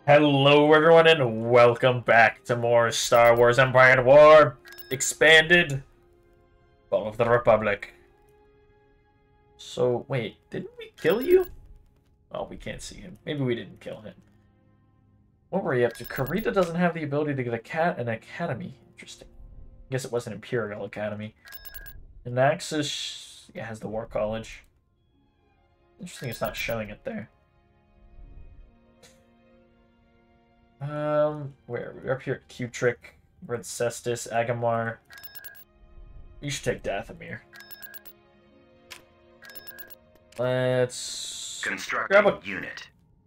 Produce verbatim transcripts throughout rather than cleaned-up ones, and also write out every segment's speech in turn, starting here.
Hello, everyone, and welcome back to more Star Wars Empire at War Expanded Fall of the Republic. So, wait, didn't we kill you? Oh, we can't see him. Maybe we didn't kill him. What were you up to? Karita doesn't have the ability to get a cat an academy. Interesting. I guess it was an Imperial Academy. And Naxus, yeah, has the War College. Interesting it's not showing it there. Um, where we're up here at Q-Trick, we're at Cestus, Agamar. You should take Dathomir. Let's constructing grab a unit.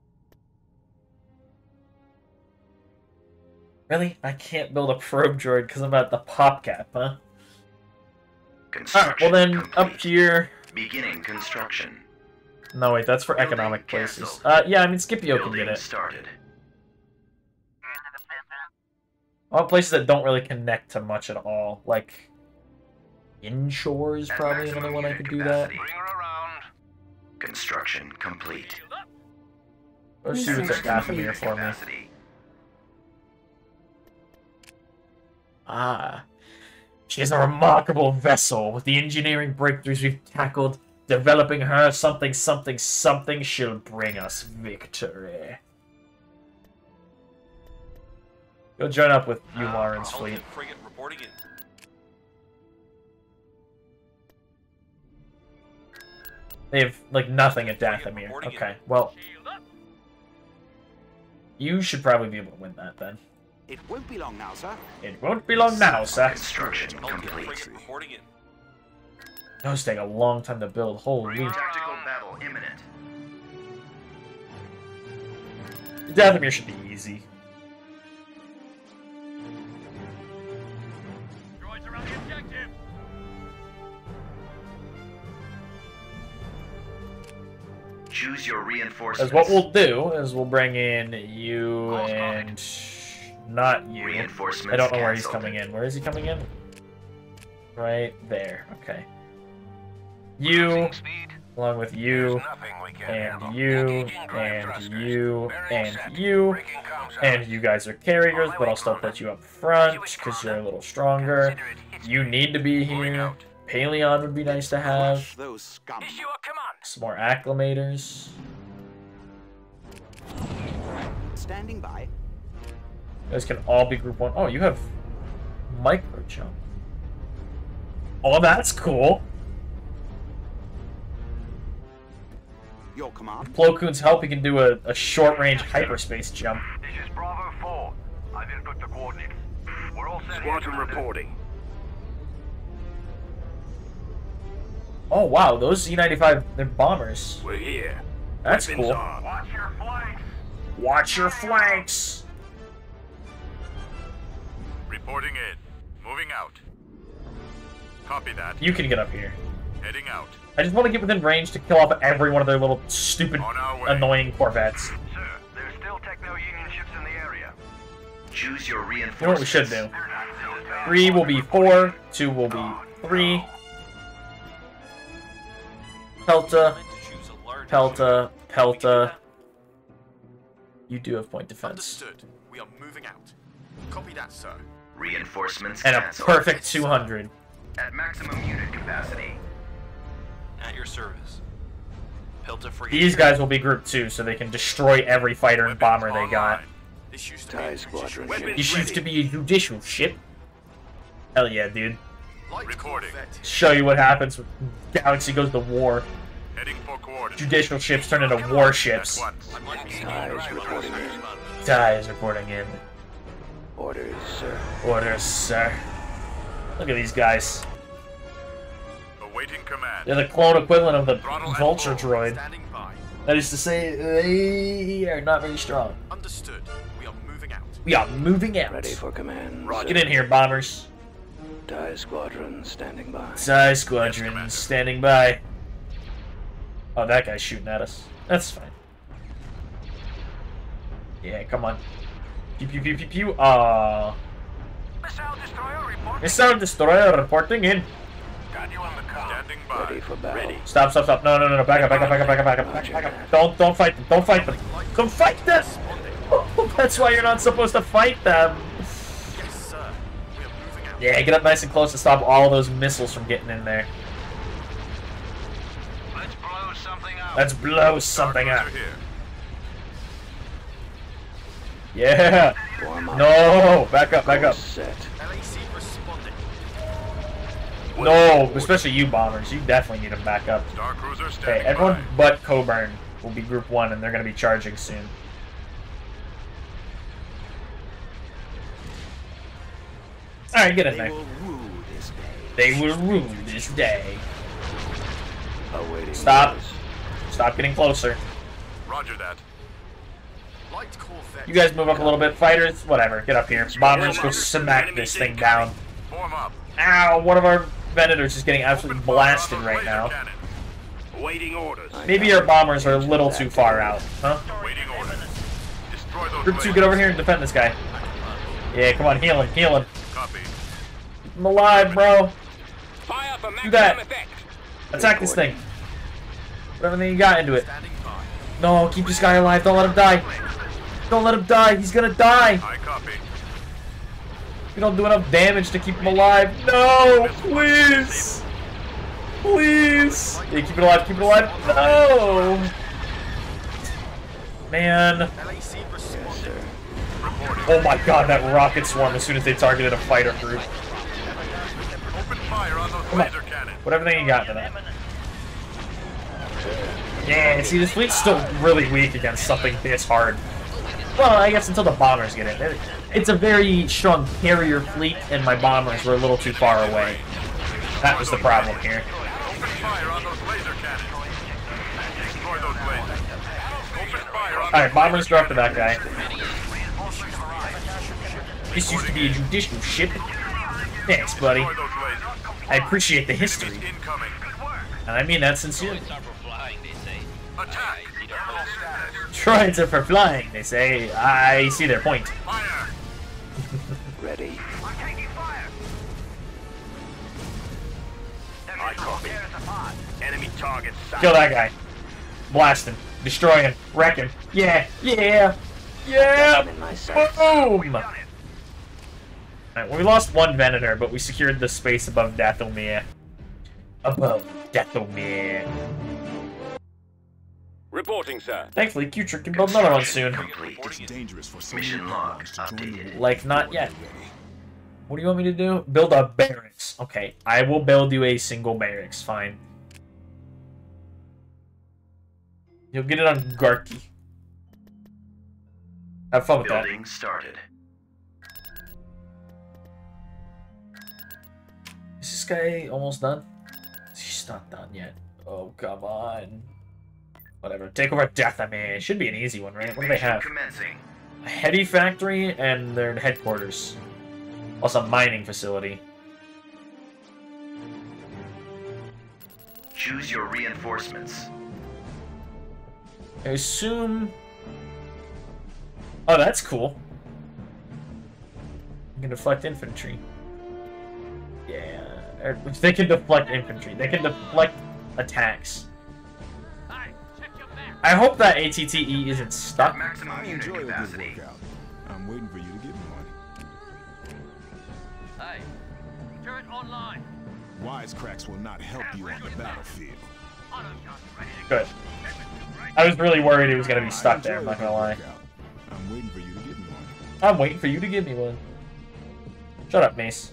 Really? I can't build a probe droid because I'm at the pop cap, huh? Alright, well Construction then complete. up here. Beginning construction. No wait, that's for Building economic places. canceled. Uh, yeah, I mean Scipio can Building get it. started. All places that don't really connect to much at all, like Inshore is At probably maximum another one I unit could do that. capacity. Construction complete. Let's see what's at Maximum Dathomir unit for me. capacity. Ah. She is a remarkable vessel. With the engineering breakthroughs we've tackled, developing her something, something, something, she'll bring us victory. Go join up with you, Lauren's fleet. Frigate reporting in. They have, like, nothing at Dathomir. Okay, well, you should probably be able to win that, then. It won't be long now, sir. It won't be long now, sir. Construction Frigate complete. reporting in. Those take a long time to build. Holy. Tactical battle imminent. Dathomir should be easy. Droids around the objective. Choose your As reinforcements. what we'll do is we'll bring in you and not you. Reinforcements I don't know where he's canceled. coming in. Where is he coming in? Right there. Okay. You, along with you, and you, and you, and you, and you guys are carriers, but I'll still put you up front because you're a little stronger. You need to be here. Paleon would be nice to have. Crush those scum. Some more acclimators. Standing by. You guys can all be group one. Oh, you have micro jump. Oh, that's cool. Your command. Plo Koon's help, he can do a, a short range hyperspace jump. This is Bravo four. I've input the coordinates. We're all set. Squadron reporting. Oh wow, those Z ninety-five, they're bombers. We're here. That's Weapons cool. on. Watch your flanks. Watch your flanks. Reporting in. Moving out. Copy that. You can get up here. Heading out. I just want to get within range to kill off every one of their little stupid, On our way. annoying Corvettes. Sir, there's still Techno-Union ships in the area. Choose your You know what we reinforcements. should do? Three will be four, two will be three. Pelta, Meant to choose a large Pelta, Pelta. You do have point defense. Understood. We are moving out. Copy that, sir. Reinforcements And a canceled. perfect two hundred. At maximum unit capacity. At your service. Pelta frigate. These guys will be group two, so they can destroy every fighter and bomber they got. This used to TIE be a squadron. Weapons This used to ready. be a judicial ship. Hell yeah, dude. Light Reporting. Corvette. Show you what happens when Galaxy goes to war. Heading for coordinates. Judicial ships turn into warships. At once. I might be TIEs reporting in. Die is reporting in. Orders, sir. Orders, sir. Look at these guys. Awaiting command. They're the clone equivalent of the Throttle and Vulture full. droid. Standing by. That is to say, they are not very strong. Understood. We are moving out. We are moving out. Ready for command. Get in here, bombers. TIE squadron standing by. TIE squadron standing by. Oh, that guy's shooting at us. That's fine. Yeah, come on. Pew pew pew pew pew. Aww. Missile destroyer reporting. Missile destroyer reporting in. Got you on the call. Standing by. Ready for battle. Ready. Stop, stop, stop. No, no, no, no. Back up, back up, back up, back up, back up, back up, back up. Don't, don't fight them. Don't fight them. Don't fight them. That's why you're not supposed to fight them. Yes, sir. We are moving out. Yeah, get up nice and close to stop all those missiles from getting in there. Let's blow something up. Let's blow something up. Cruiser here. Yeah. Form up. No, back up, back up. Course set. L A C responding. No, especially you bombers. You definitely need them back up. Star Cruiser Okay, standing everyone by. but Coburn will be group one, and they're going to be charging soon. Alright, get in They there. will rue this day. They will rue this day. Awaiting Stop. orders. Stop getting closer. Roger that. Light Corvette. You guys move up a little bit. Fighters, whatever. Get up here. Bombers, go smack this thing down. Form up. Ow, one of our Venators is getting absolutely Open fire blasted on those right laser now. cannons. Waiting orders. I Maybe have our bombers are a engines little too far out, activated. huh? Waiting orders. Destroy those Group two, lasers. get over here and defend this guy. Yeah, come on, heal him, heal him. Copy. Keep him alive, bro. Fire for Do that. maximum effect. Attack this thing. Put everything you got into it. Standing by. No, keep this guy alive. Don't let him die. Don't let him die. He's gonna die. I copy. We don't do enough damage to keep him alive. No, please. Please. Yeah, keep it alive. Keep it alive. No. Man. L A C Yes, responding. sir. Reporting. Oh my god, that rocket swarm as soon as they targeted a fighter group. Open fire on those Come on. laser cannons. Put everything you got into that. Yeah, see, this fleet's still really weak against something this hard. Well, I guess until the bombers get in. It- It's a very strong carrier fleet, and my bombers were a little too far away. That was the problem here. Open fire on those laser cannons. Destroy those lasers. Open fire on Alright, those bombers laser go after that cannons. guy. This used to be a judicial ship. Thanks, buddy. Destroy those lasers. I appreciate the history, Enemies incoming. and I mean that sincerely. Attack. Aerial status. Droids are for flying, they say. I see their point. Fire. Ready. I'm taking fire. I copy. Enemy target sighted. Kill that guy. Blast him. Destroy him. Wreck him. Yeah. Yeah. Yeah. I'm in my sights. Boom! Alright, well, we lost one Venator, but we secured the space above Dathomir. Above Dathomir. Reporting, sir. Thankfully, Q-Trick can build another one soon. Complete. Reporting in. Dangerous for so Mission many log arms to join the updated. war Like, not before yet. they're ready. What do you want me to do? Build a barracks. Okay, I will build you a single barracks. Fine. You'll get it on Garki. Have fun with that. Building started. Is this guy almost done? He's not done yet. Oh, come on. Whatever. Take over Dathomir. Should be an easy one, right? What do they Mission have? commencing. A heavy factory and their headquarters. Also a mining facility. Choose your reinforcements. I assume... Oh, that's cool. You can deflect infantry. Yeah. Or, they can deflect infantry. They can deflect attacks. I hope that A T T E isn't stuck. Maximum I unit enjoy a good capacity. workout. I'm waiting for you to give me one. Hey, turret online. Wisecracks will not help you on the battlefield. Good. I was really worried he was going to be I stuck there, I'm enjoy a not good going to lie. workout. I'm waiting for you to give me one. I'm waiting for you to give me one. Shut up, Mace.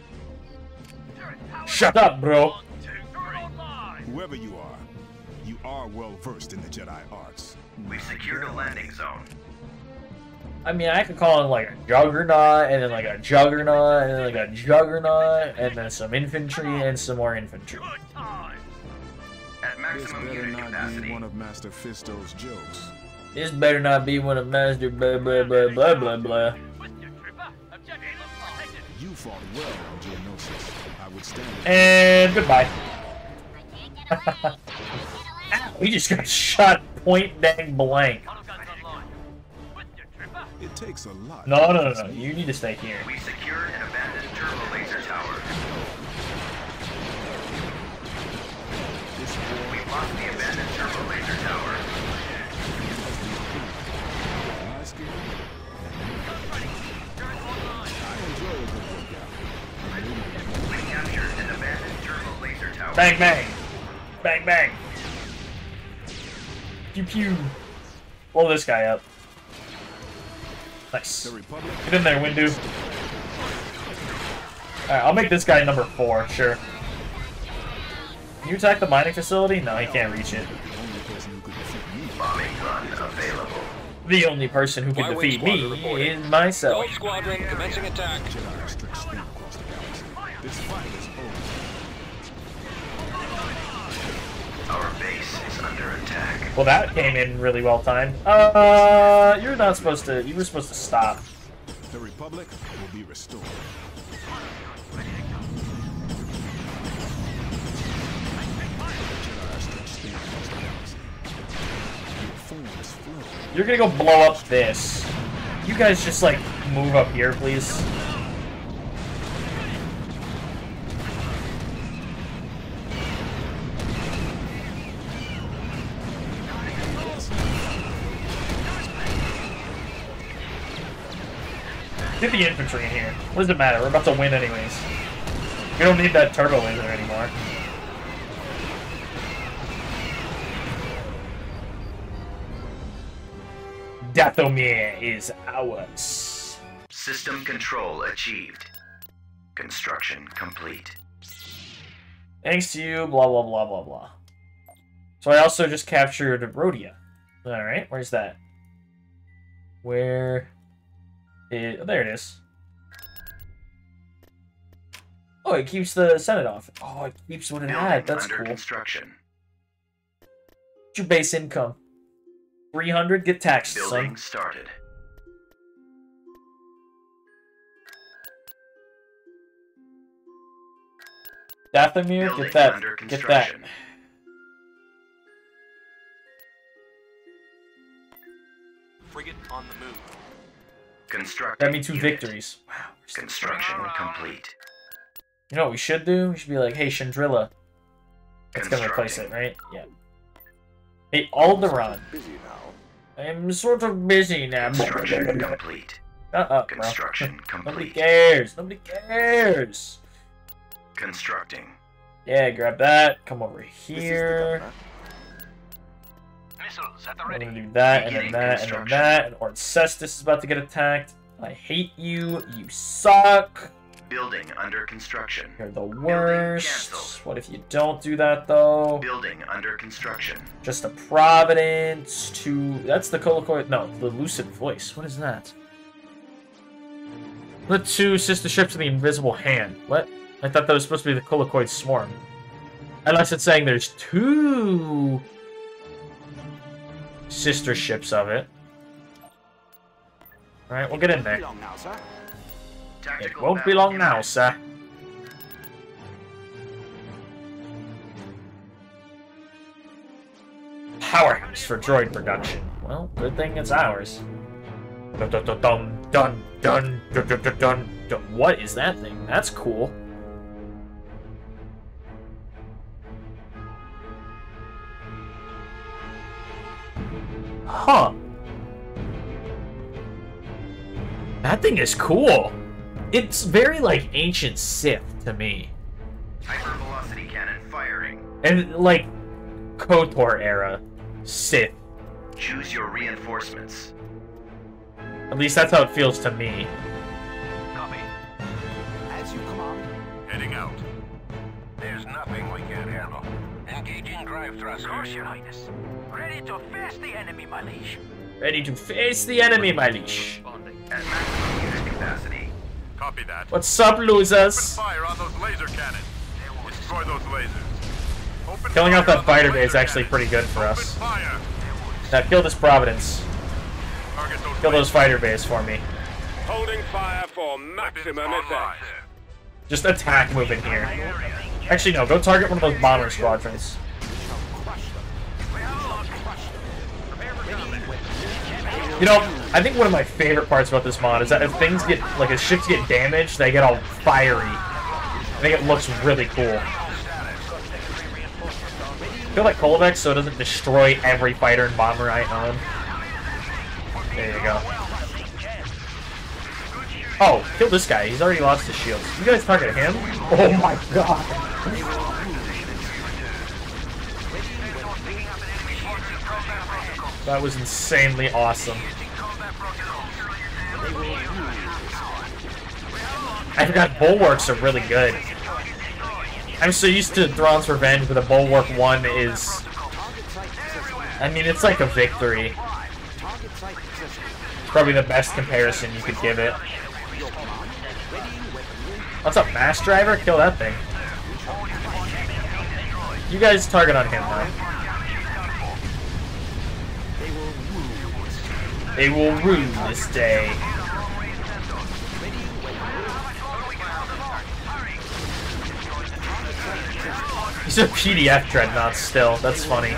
Shut up, bro. Whoever you are, you are well versed in the Jedi arts. We've secured a landing zone. I mean, I could call him like a juggernaut, and then like a juggernaut, and then like a juggernaut, and then some infantry, and some more infantry. At This maximum better unit not be capacity. one of Master Fisto's jokes. This better not be one of Master blah blah blah blah blah blah. You fought well on Geonosis. I would stand it. And goodbye. Ow, we just got shot point dang blank. It takes a lot. No, no, no, no. You need to stay here. We secured an abandoned turbo laser tower. This war We lost the abandoned turbo laser tower. my skill. Bang, bang. Bang, bang. Pew, pew. Blow this guy up. Nice. The Republic. Get in there, Windu. Alright, I'll make this guy number four, sure. Can you attack the mining facility? No, he can't reach it. Bombing run available. The only person who can defeat me is myself. Gold Squadron commencing attack. Jedi stretch straight across the galaxy. This fight is over. Our base is under attack. Well, that came in really well timed. Uh, you're not supposed to. You were supposed to stop. The Republic will be restored. Jedi stretch straight across the galaxy. Your form is flow. You're gonna go blow up this. You guys just like move up here, please. Get the infantry in here. What does it matter? We're about to win anyways. We don't need that turbo laser anymore. Dathomir is ours. System control achieved. Construction complete. Thanks to you, blah, blah, blah, blah, blah. So I also just captured Rhodia. Alright, where's that? Where... It, oh, there it is. Oh, it keeps the Senate off. Oh, it keeps what it had. That's under cool. construction. What's your base income? three hundred? Get taxed, Building son. started. Dathomir, Building get that. under Get that. construction. Frigate on the move. Constructing That means two unit. victories. Wow. we're still- Construction complete. You know what we should do? We should be like, hey, Chandrilla. That's gonna replace it, Constructing. right? Yeah. Hey, Alderaan. Busy now. I'm sort of busy now. Construction complete. Uh-uh, bro. Construction Nobody complete. cares. Nobody cares. Constructing. Yeah, grab that. Come over This is the here. governor. Missiles at the I'm ready. gonna do that, and then Beginning that, and then construction. that. And Ord Cestus is about to get attacked. I hate you. You suck. Building under construction. You're the worst. cancelled. What if you don't do that, though? Building under construction. Just a Providence to... That's the Colocoid... No, the Lucid Voice. What is that? The two sister ships of the Invisible Hand. What? I thought that was supposed to be the Colocoid Swarm. Unless it's saying there's two... sister ships of it. Alright, we'll get in there. Be long now, sir. It Tactical won't be battle long now, unit. sir. Powerhouse for droid production. Well, good thing it's ours. Dun dun dun dun dun dun dun dun dun dun. dun. What is that thing? That's cool. Huh. That thing is cool. It's very like ancient Sith to me. Hypervelocity cannon firing. And like KOTOR era Sith. Choose your reinforcements. At least that's how it feels to me. Copy. As you command. Heading out. There's nothing we can't handle. Engaging drive thrusters. Of course, Your Highness. Ready to face the enemy, my liege. Ready to face the enemy, my liege. At maximum unit capacity. Copy that. What's up, Open losers? fire on those laser cannons. Destroy those lasers. Open Killing fire off that on those fighter laser bay is actually cannons. pretty good for Open us. fire. Now kill this Providence. Target those Kill those lasers. fighter bays for me. Holding fire for Weapons maximum online. effect. Just attack move in here. Actually, no. Go target one of those bomber squadrons. You know, I think one of my favorite parts about this mod is that if things get, like, if ships get damaged, they get all fiery. I think it looks really cool. I feel like Kolvex so it doesn't destroy every fighter and bomber I own. There you go. Oh, kill this guy. He's already lost his shields. You guys target him? Oh my god. That was insanely awesome. I forgot bulwarks are really good. I'm so used to Thrawn's Revenge, but the Bulwark one is... I mean, it's like a victory. It's probably the best comparison you could give it. What's up, Mass Driver? Kill that thing. You guys target on him, though. They will rue this day. These are P D F dreadnoughts still. That's funny.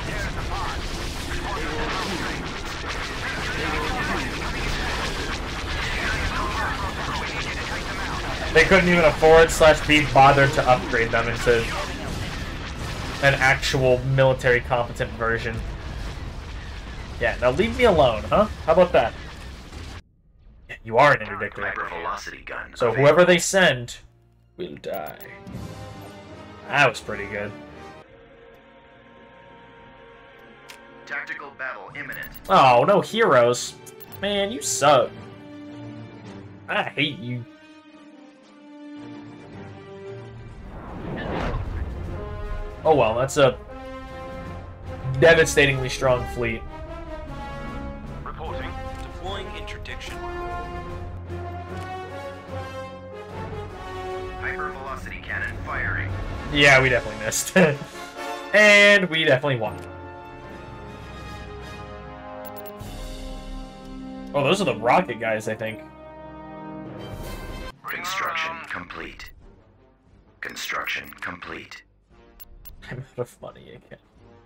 They couldn't even afford slash be bothered to upgrade them into an actual military competent version. Yeah, now leave me alone, huh? How about that? Yeah, you are an interdictor. Hypervelocity gun. So whoever they send will die. That was pretty good. Tactical battle imminent. Oh, no heroes. Man, you suck. I hate you. Oh well, that's a devastatingly strong fleet. Reporting. Deploying interdiction. Hypervelocity cannon firing. Yeah, we definitely missed. And we definitely won. Oh, those are the rocket guys, I think. Construction complete. Construction complete. I'm out of money again.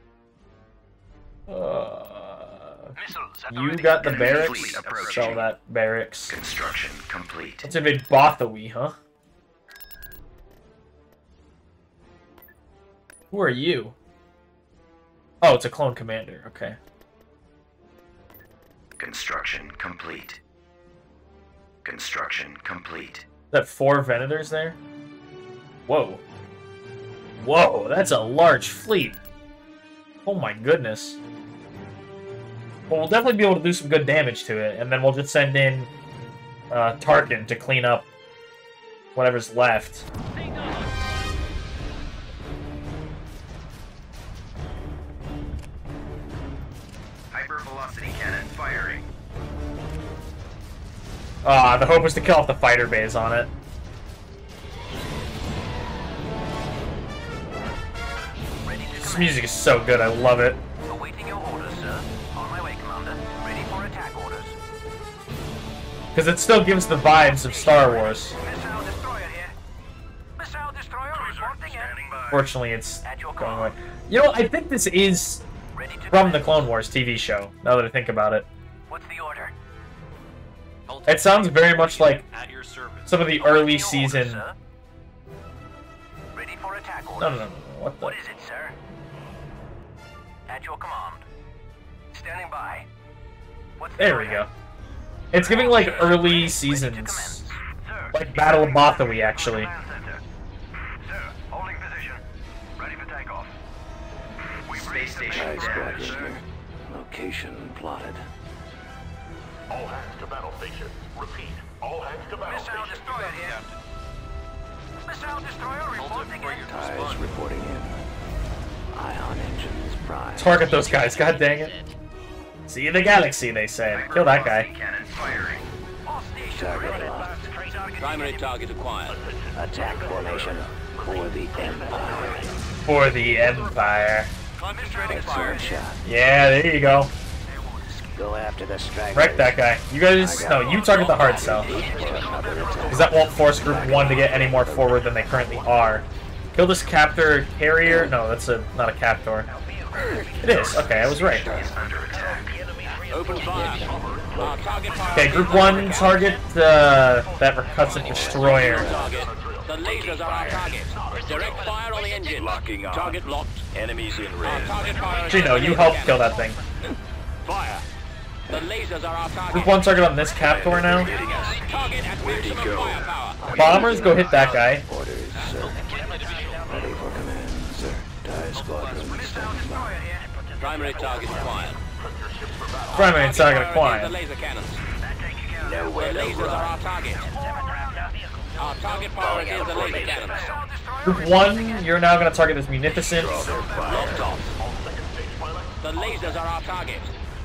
Uh, you got the barracks? Sell that barracks. Construction complete. Let's invade Bothawi, huh? Who are you? Oh, it's a clone commander. Okay. Construction complete. Construction complete. Is that four Venators there? Whoa. Whoa, that's a large fleet. Oh my goodness. Well, we'll definitely be able to do some good damage to it, and then we'll just send in uh, Tarkin to clean up whatever's left. Hypervelocity cannon firing. Ah, the hope was to kill off the fighter bays on it. This music is so good, I love it. Awaiting your orders, sir. On my way, Commander. Ready for attack orders. Because it still gives the vibes of Star Wars. Missile destroyer here. Missile destroyer reporting in. Fortunately, it's going away. You know, I think this is from the Clone Wars T V show, now that I think about it. What's the order? It sounds very much like At your service. some of the early season... Ready for attack orders. No, no, no, no, what the... What is it, sir? At your command. Standing by. What's the There we order? go. It's giving like early seasons. Like Battle of Bothawi, actually. Sir, holding position. Ready for takeoff. Space station Eyes back damaged. in here. Location plotted. All hands to battle station. Repeat. All hands to battle Missile station. destroyer here. Missile destroyer reporting in. Ties reporting in. Ion engines prime. Target those guys, god dang it. See the galaxy, they say. Kill that guy. Cannon firing. All stations Target ready. locked. Primary target acquired. Attack formation for the Empire. For the Empire. Concentrating Excellent fire. shot. Yeah, there you go. Go after the strike. Wreck that guy. You guys, no, you target the hard cell. Because that won't force Group one to get any more forward than they currently are. Kill this captor carrier. No, that's a not a captor. It is. Okay, I was right. Is under attack. Open fire. Our target fire. Okay, Group one, target uh, that Recutsit destroyer. Target. The lasers are our target. Direct fire on the engine. Locking on. Target locked. Enemies in Our red. target fire. Gino, you help kill that thing. Fire. The lasers are our target. Group one, target on this captor now. Target at maximum firepower. Bombers, go hit that guy. Orders, sir. Ready for command, sir. Die squadron standing by. Primary target acquired. Primary target The acquired. laser cannons. The lasers are our target. Our target priority is the laser cannons. Group one, you're now going to target this Munificent. Locked off. The lasers are our target.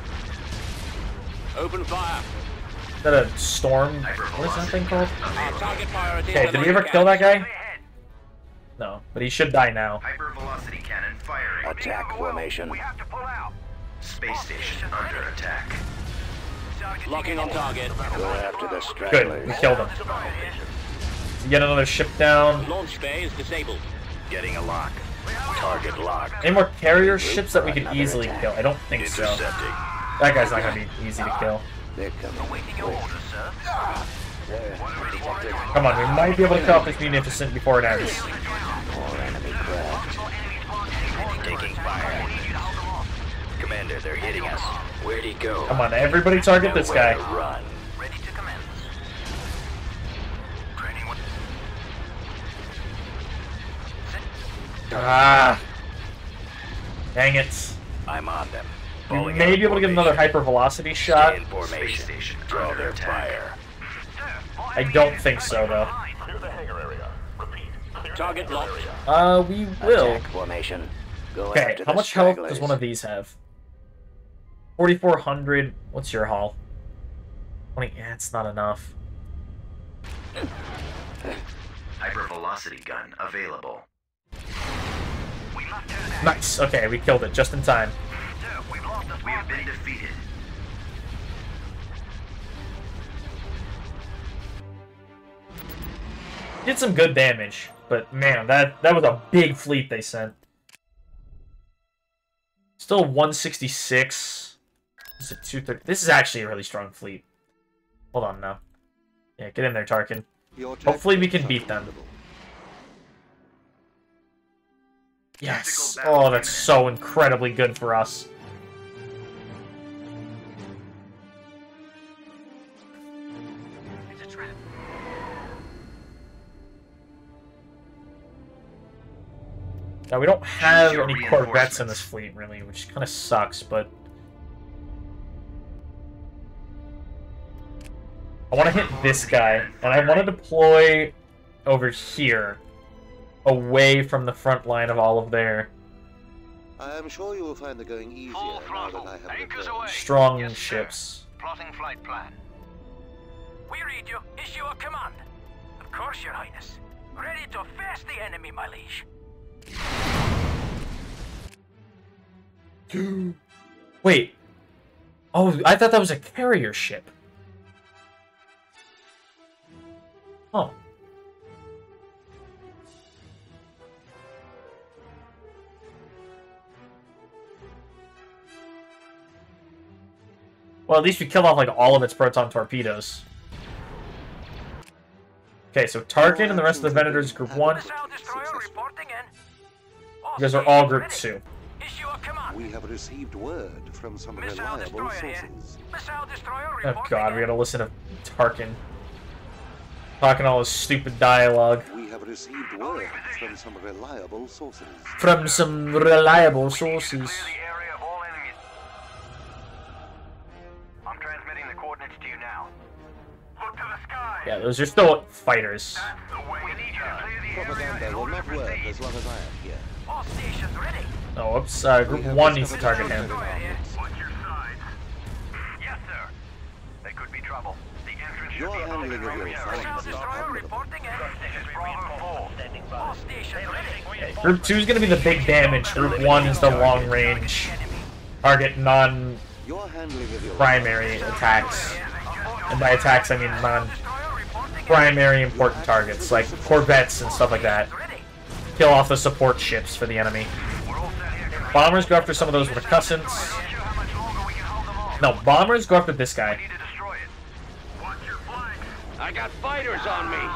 Open fire. Is that a storm? What is that thing called? Our target priority Okay, is the did we ever laser kill that cannons. guy? No, but he should die now. Hypervelocity cannon firing. Attack formation. We have to pull out. Space station under attack. Locking on target. Go after the Good, stragglers. we killed him. Get another ship down. Launch bay is disabled. Getting a lock. Target locked. Any more carrier ships that we can easily kill? I don't think so. Intercepting. That guy's not going to be easy to kill. They're coming. Waiting your Quick. orders, sir. There. Detected. Come on, we might be able to kill off this Munificent before it ends. More enemy craft. Taking fire. Commander, they're hitting us. Where'd he go? Come on, everybody target this Nowhere guy. to run. Ready to commence. Training one. Ah. Dang it. I'm on them. We Falling may out be able to get another formation. hypervelocity Stay shot. in formation. Space station Draw under their attack. fire. I don't think so, though. Clear the hangar area. Repeat. Clear Target locked. Uh, we will. Attack formation. Go Okay, after how the much health stragglers. does one of these have? forty-four hundred. What's your haul? twenty. Yeah, it's not enough. Hypervelocity gun available. We must turn out. Nice. Okay, we killed it just in time. Sir, we've lost the We have been defeated. Did some good damage, but man, that that was a big fleet they sent. Still one sixty-six. This is a two thirty. This is actually a really strong fleet. Hold on now. Yeah, get in there, Tarkin. Hopefully we can beat them. Yes. Oh, that's so incredibly good for us. It's a trap. Now we don't have Your any Corvettes in reinforcements. this fleet, really, which kind of sucks, but I want to hit this guy, and I want to deploy over here, away from the front line of all of their I am sure you will find the going easier Full now throttle. that I have Anchors returned. away. strong Yes, sir. ships. Plotting flight plan. We read you. Issue a command. Of course, Your Highness. Ready to face the enemy, my liege. Wait. Oh, I thought that was a carrier ship. Oh. Well, at least we killed off like all of its proton torpedoes. Okay, so Tarkin and the rest of the Venators Group one. Missile destroyer reporting in. You guys are all Group two. Issue a command. We have received word from some Missile reliable destroyer here. sources. Missile destroyer Oh reporting god, we in. gotta listen to Tarkin. Talking all his stupid dialogue. We have received word from some reliable sources. From some reliable sources. Clear the area of all enemies. I'm transmitting the coordinates to you now. Look to the sky. Yeah, those are still fighters. That's the way. We need you to clear the area Propaganda in will order to not work proceed. as long as I am here. All stations ready. Oh, whoops. Uh, group We have one needs to discovered target him. destroyer here. Watch your sides. Yes, sir. There could be trouble. The entrance should Your be handling of open. your Missile fights is destroyer admirable. reporting in. This is Bravo four. All stations ready. Group two is going to be the big damage. Group one is the long range. Target non-primary Your handling of your attacks. And by attacks, I mean non-primary important targets, like Corvettes and stuff like that. Kill off the support ships for the enemy. Bombers go after some of those recussants. No, bombers go after this guy. I got fighters on me.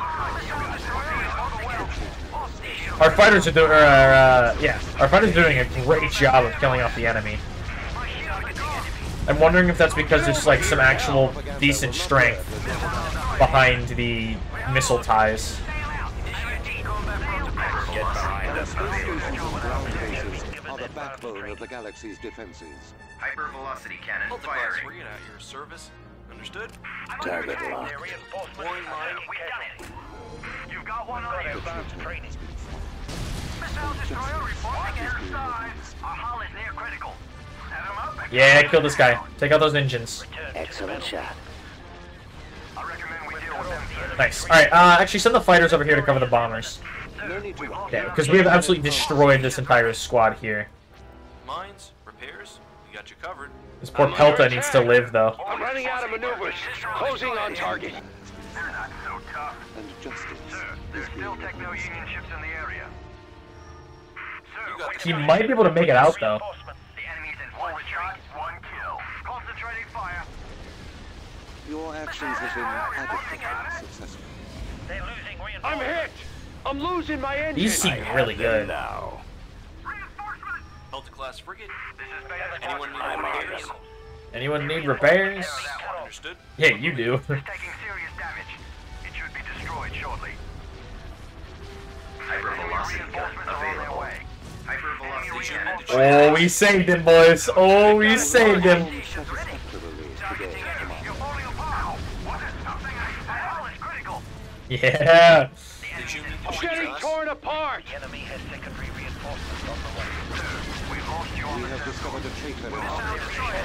Our fighters are doing, uh, uh, yeah, our fighters are doing a great job of killing off the enemy. I'm wondering if that's because there's like some actual decent strength behind the missile ties. Get behind us. space stations and ground bases are the backbone of the galaxy's defenses. Hypervelocity cannon Hold the class firing. frigate at your service. Understood? Target locked. Deploying line. You've got one on you. Advanced training. Missile destroyer reporting airside. Our hull is near critical. Set 'em up. Yeah, kill this guy. Take out those engines. Excellent shot. I recommend we deal with them first. Nice. Alright, uh, actually send the fighters over here to cover the bombers. No need to rush. Yeah, because we have absolutely destroyed this entire squad here. Mines, repairs. We got you covered. This poor Pelta needs to live, though. I'm running out of maneuvers. Closing on target. They're not so tough. And justice Sir, there's is still being techno-union ships in the area. Sir, You got wait He a minute. might be able to make it out, though. The enemy's in full retreat. One kill. Concentrating fire. Your actions have been adequately successful. They're losing reinforcements. I'm hit. I'm losing my engine. These seem really good. Now. Reinforcements. Delta class frigate. This is Beta Anyone need I'm on repairs? it. Anyone need repairs? Understood? Yeah, you do. It's taking serious damage. It should be destroyed shortly. Hypervelocity gun Reinforcements are on their available. way. Hypervelocity cannon Enemy firing. Oh, we saved him, boys. Oh, we saved him. Satisfactorily today, Commander. You're falling apart. What is something I say? Hull is critical. Yeah. Did you need I'm to getting us? torn apart. The enemy has secondary reinforcements on the way. Sir, we've lost you on We the have discovered a traitor in our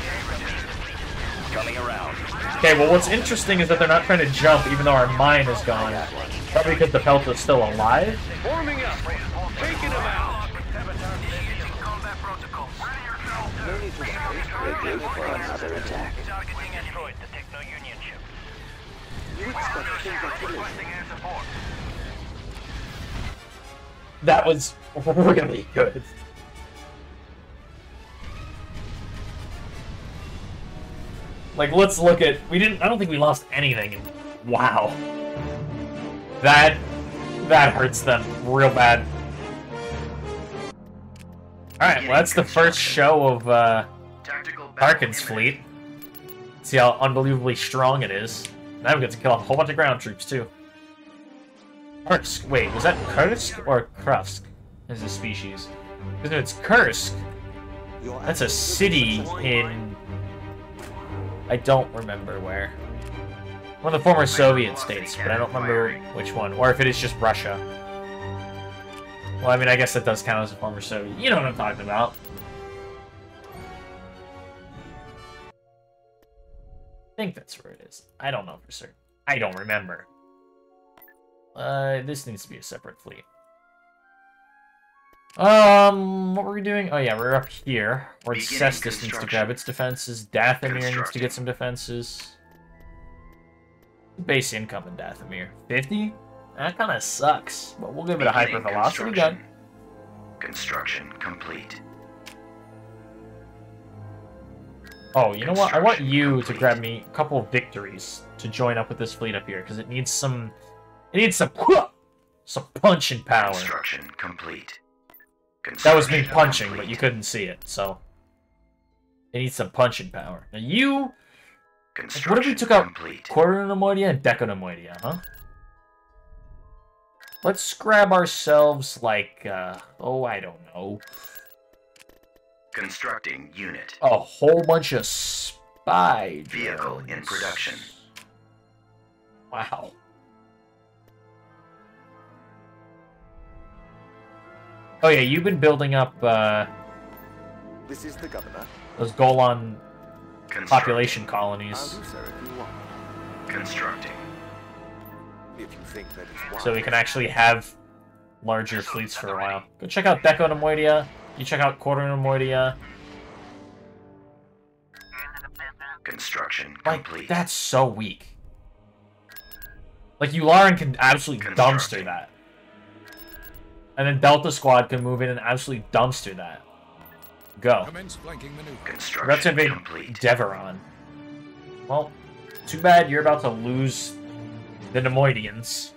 Coming around. Okay, well, what's interesting is that they're not trying to jump, even though our mine is gone. Probably because the Pelta's still alive. Forming up. Taking him out. combat protocol. Ready yourself, No need to worry. Regroup for another attack. Targeting destroyed the techno-union ship. You expect congratulations. Requesting air support. That was really good. Like, let's look at... We didn't... I don't think we lost anything. And wow. That... That hurts them real bad. Alright, well, that's the first show of, uh... Tactical battle Tarkin's imminent. fleet. See how unbelievably strong it is. Now we get to kill a whole bunch of ground troops, too. Kursk. Wait, was that Kursk or Krusk as a species? Because if it's Kursk, Your that's a actions city have been in... I don't remember where. One of the former Soviet states, but I don't remember which one. Or if it is just Russia. Well, I mean, I guess that does count as a former Soviet. You know what I'm talking about. I think that's where it is. I don't know for certain. I don't remember. Uh, this needs to be a separate fleet. Um, what were we doing? Oh yeah, we're up here. Or Beginning Cestus needs to construction. grab its defenses. Dathomir needs to Constructing. get some defenses. Base income in Dathomir. fifty? That kind of sucks. But we'll give it a Beginning hypervelocity gun. Construction complete. Oh, you know what? I want Construction you to complete. grab me a couple of victories to join up with this fleet up here, because it needs some... It needs some... Some punching power. Construction complete. That was me Construction punching, complete. but you couldn't see it, so... It needs some punching power. Now you... What Construction if we took out complete. Quaternomoidia and Deconomoidia, huh? Let's grab ourselves, like, uh... Oh, I don't know. Constructing unit. A whole bunch of spy Vehicle in drones. production. Wow. Oh yeah, you've been building up uh, This is the governor. those Golan Constructing. population I'll colonies, do so if you want. Constructing. If you think that is wise. so we can actually have larger fleets for a while. Go check out Deconomoidia. You check out Quaternomoidia. Construction Like, complete. that's so weak. Like, Yularen can absolutely dumpster Constructing. that. And then Delta Squad can move in and absolutely dumpster that. Go. Commence flanking maneuver. We're about to Construction invade complete. Deveron. Well, too bad you're about to lose the Nemoidians.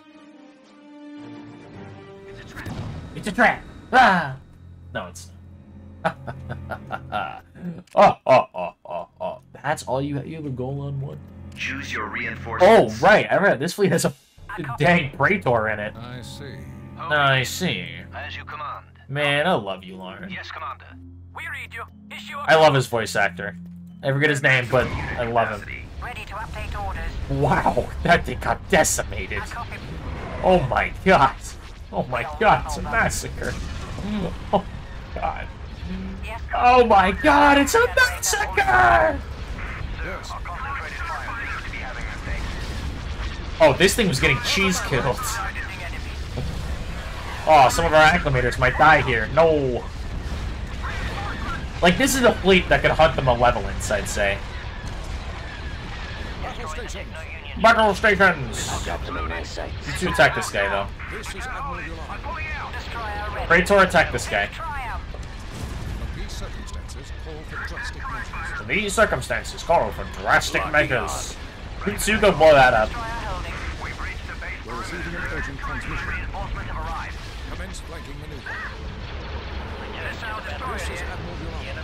It's a trap! Ah! No, it's not. oh, oh, oh, oh, oh. That's all you have? You have a goal on one? Choose your Oh, reinforcements. right. I read this fleet has a dang Praetor in it. I see. I see. As you command. Man, I love you, Lauren. Yes, Commander. We read you. Issue I love his voice actor. I forget his name, but I love him. Ready to update orders. Wow, that thing got decimated. Oh my god. Oh my god, it's a massacre. Oh my god. Oh my god, it's a massacre! Oh, this thing was getting cheese killed. Oh, some of our acclimators might die here. No. Like, this is a fleet that could hunt the malevolence, I'd say. Battle stations! You two attack this guy, though. Praetor, attack this guy. These circumstances call for drastic measures. Hitsugo, blow that up. We're receiving an urgent transmission. Commence flanking maneuver. This is Admiral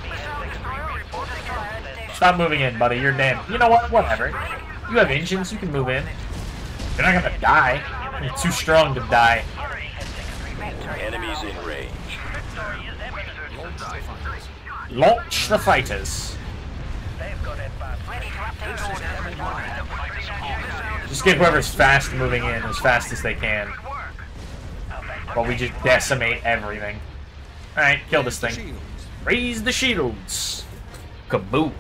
Yolanda. Stop moving in, buddy. You're dead. You know what? Whatever. You have engines. You can move in. You're not gonna die. You're too strong to die. Enemies in range. Launch the fighters. Just get whoever's fast moving in as fast as they can. While we just decimate everything. Alright, kill this thing. Raise the shields. Kaboom.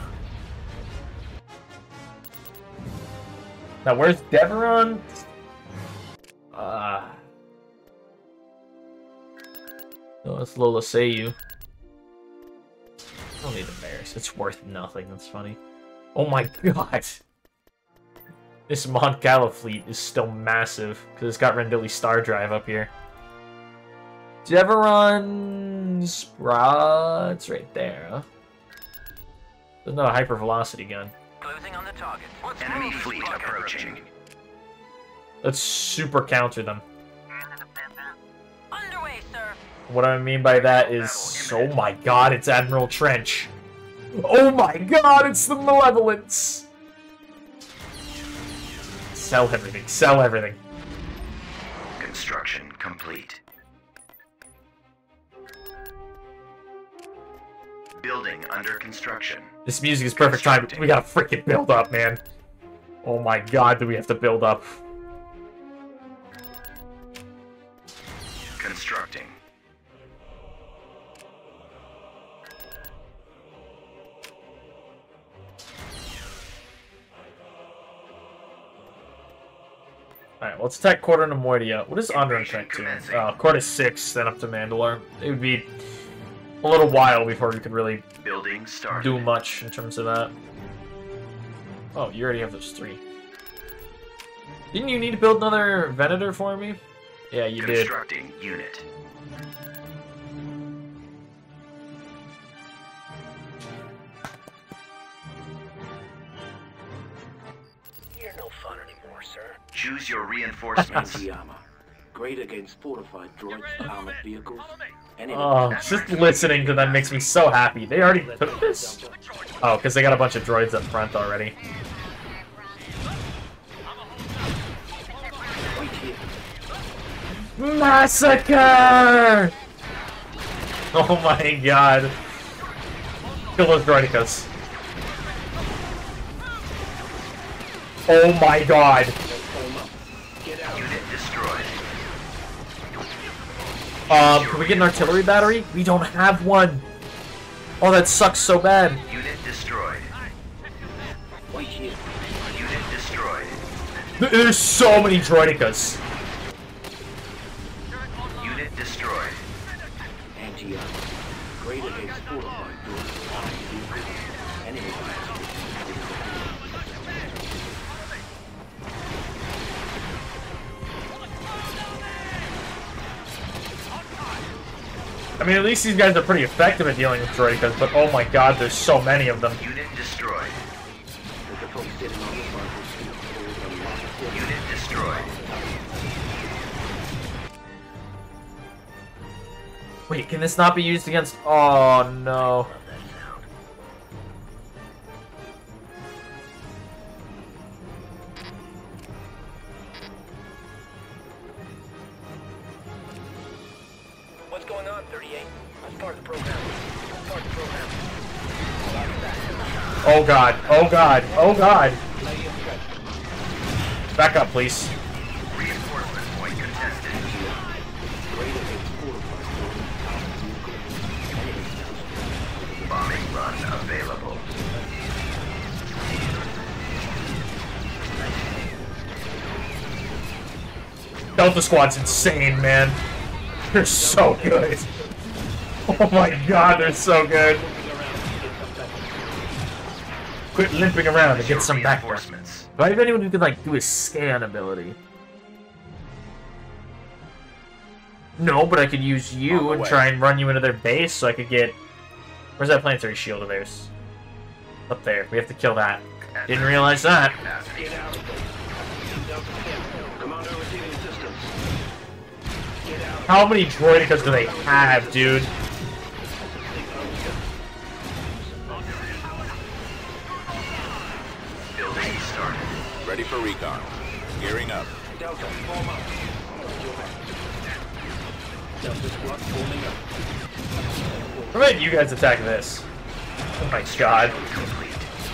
Now, where's Deveron? Uh. Oh, it's Lola Seiyu. I don't need the bears. It's worth nothing. That's funny. Oh my god. This Mont Gala fleet is still massive because it's got Rendili Star Drive up here. Deveron's bra. It's right there. Huh? There's not a hypervelocity gun. Closing on the target. What's Enemy fleet approaching. Let's super counter them. Underway, sir. What I mean by that is, oh my god, it's Admiral Trench. Oh my god, it's the Malevolence. Sell everything, sell everything. Construction complete. Building under construction. This music is perfect time. We gotta freaking build up, man. Oh my god, do we have to build up? Constructing. Alright, let's attack Quarter Nemoidia. What is Onderon attack to? Uh, Quarter six, then up to Mandalore. It would be a little while before we could really Building started. do much in terms of that. Oh, you already have those three. Didn't you need to build another Venator for me? Yeah, you did. Constructing unit. You're no fun anymore, sir. Choose your reinforcements. Yama. Great against fortified droids, armored vehicles. Oh, just listening to them makes me so happy. They already took this? Oh, because they got a bunch of droids up front already. Massacre! Oh my god. Kill those droidicas. Oh my god. Unit destroyed. Um, can we get an artillery battery? We don't have one. Oh, that sucks so bad. Unit destroyed. Unit destroyed. There's so many droidicas. Unit destroyed. Anti-armor. Great against fortified droids, armored vehicles. Enemy I mean, at least these guys are pretty effective at dealing with droidicas, but oh my god, there's so many of them. Unit destroyed. Unit destroyed. Wait, can this not be used against... Oh, no. What's going on? thirty-eight. That's part of the program. That's part of the program. Oh god, oh god, oh god. Back up, please. Reinforcement point contested. Bombing run available. Delta Squad's insane, man. They're so good. Oh my god, they're so good. Quit limping around to get some back. Do I have anyone who could, like, do a scan ability? No, but I could use you and try and run you into their base so I could get... Where's that planetary shield of theirs? Up there. We have to kill that. Didn't realize that. How many droidicas do they have, dude? Building started. Ready for recon. Gearing up. Delta, form up. Delta squad forming up. How about you guys attack this? Oh my god. Complete.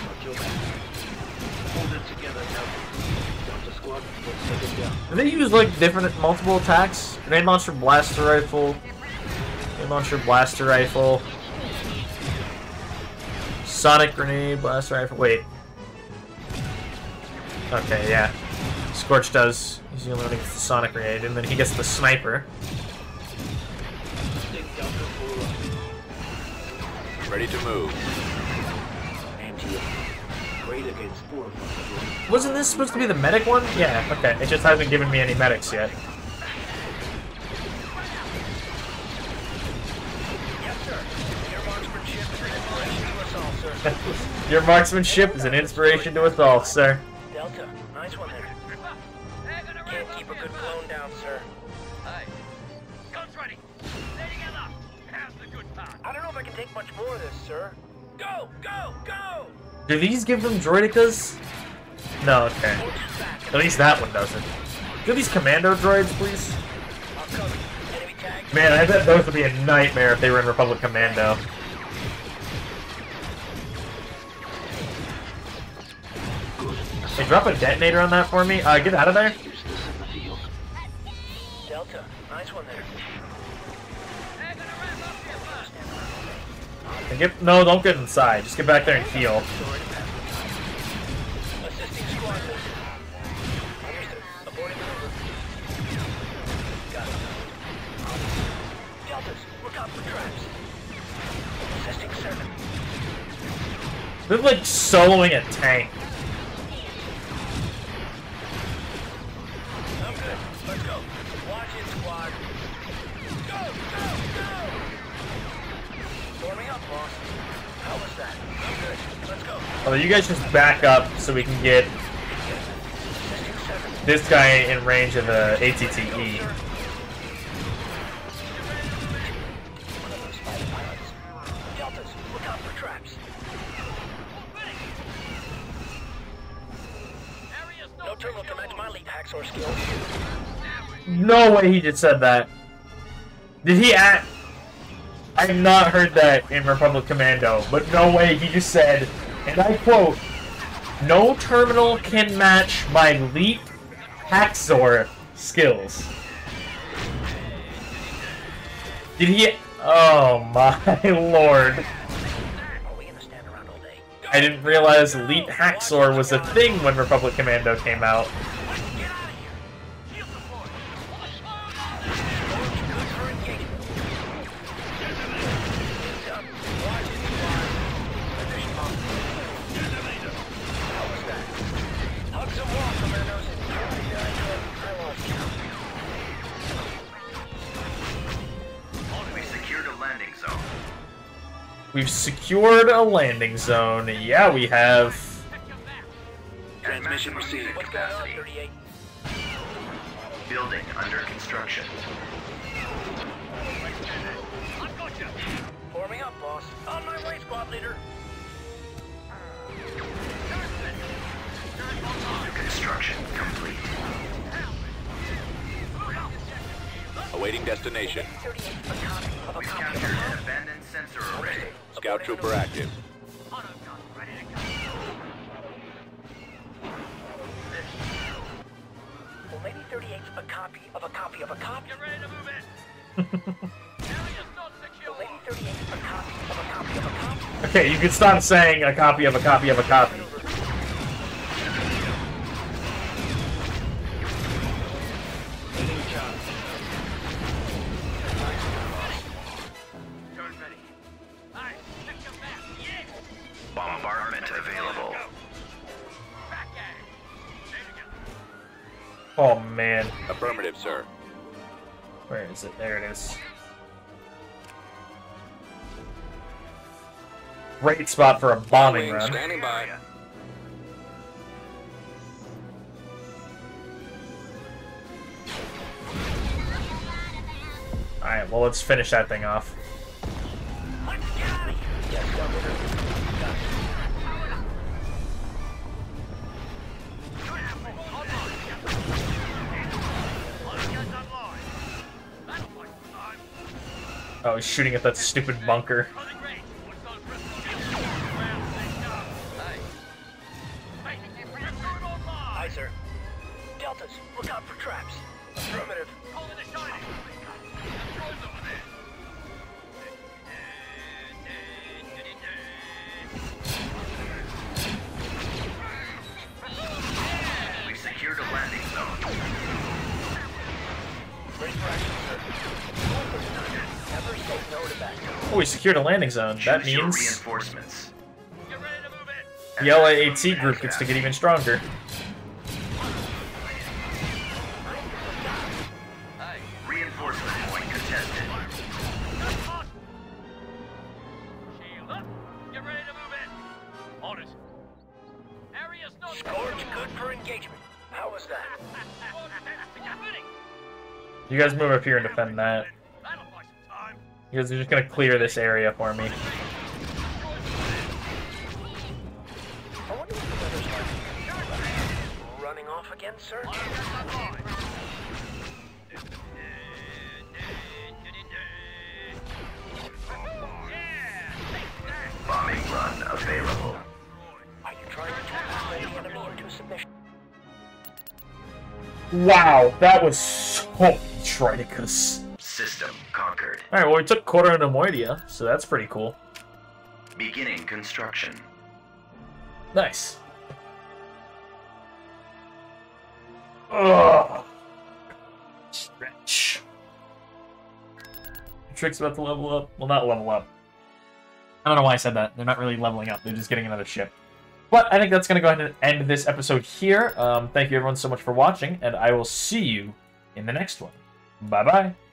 Hold it together, Delta. Delta squad, let's take it down. Do they use, like, different multiple attacks? Grenade launcher, blaster rifle. Grenade launcher, blaster rifle. Sonic grenade, blaster rifle. Wait. Okay, yeah. Scorch does. He's the only one who gets the sonic grenade, and then he gets the sniper. Ready to move. Wasn't this supposed to be the medic one? Yeah, okay. It just hasn't given me any medics yet. Your marksmanship is an inspiration to us all, sir. Delta, nice one there. Can't keep a good clone down, sir. Aye. Guns ready. Setting it up. Have the good part. I don't know if I can take much more of this, sir. Go, go, go! Do these give them droidicas? No, okay. At least that one doesn't. Do these commando droids, please? Man, I bet those would be a nightmare if they were in Republic Commando. Hey, drop a detonator on that for me. Uh, get out of there. Delta, nice one there. And get, no, don't get inside. Just get back there and heal. Assisting squad. Understood. Aborting maneuver. Got it. Deltas, look out for traps. Assisting seven. They're like soloing a tank. I'm good. Let's go. Watch it, squad. Go, go, go! Forming up, boss. How was that? I'm good. Let's go. Although you guys just back up so we can get this guy in range of the A T T E. Deltas, look out for traps. No terminal to match my lead hacksaw skills. No way he just said that. Did he act? I have not heard that in Republic Commando, but no way he just said, and I quote, "No terminal can match my leap hacksaw skills." Did he? Oh my lord. I didn't realize leap hacksaw was a thing when Republic Commando came out. We've secured a landing zone. Yeah, we have. Transmission received. Capacity. Building under construction. Forming up, boss. On my way, squad leader. Construction complete. Awaiting destination. We've captured an abandoned sensor array. Scout trooper active. Well, maybe thirty-eight's a copy of a copy of a copy. Get ready to move in. Well, maybe thirty-eight's a copy of a copy of a copy. Okay, you can stop saying a copy of a copy of a copy. Bombardment available. Oh man. Affirmative, sir. Where is it? There it is. Great spot for a bombing Wing run. standing by. Alright, well let's finish that thing off. Oh, he's shooting at that stupid bunker. Aye, sir. Deltas, look out for traps. Affirmative. We've secured a landing zone. Ready for action, sir. Never say no to that. Oh, we secured a landing zone. That Choose your means reinforcements. the L A A T group gets to get even stronger. Reinforcement point contested. Scourge good for engagement. How was that? You guys move up here and defend that. You guys are just gonna clear this area for me. I wonder what the weather's like. Running off again, sir? Bombing run available. Are you trying to turn the enemy into submission? Wow, that was so Triticus. System conquered. Alright, well we took Corta Nemoidia, so that's pretty cool. Beginning construction. Nice. Ugh. Stretch. Trick's about to level up. Well, not level up. I don't know why I said that. They're not really leveling up. They're just getting another ship. But I think that's going to go ahead and end this episode here. Um, thank you everyone so much for watching, and I will see you in the next one. Bye-bye.